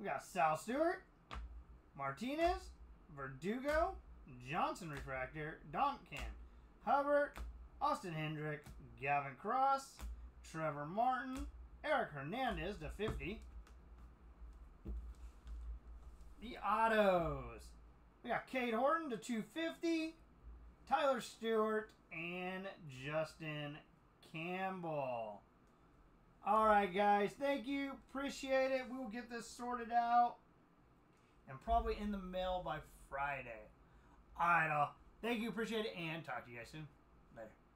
got Sal Stewart, Martinez, Verdugo, Johnson Refractor, Donkin, Hubbard, Austin Hendrick, Gavin Cross, Trevor Martin, Eric Hernandez to 50. The autos. We got Cade Horton to 250, Tyler Stewart, and Justin Campbell. All right, guys. Thank you. Appreciate it. We will get this sorted out and probably in the mail by Friday. All right, all. Thank you. Appreciate it. And talk to you guys soon. Later.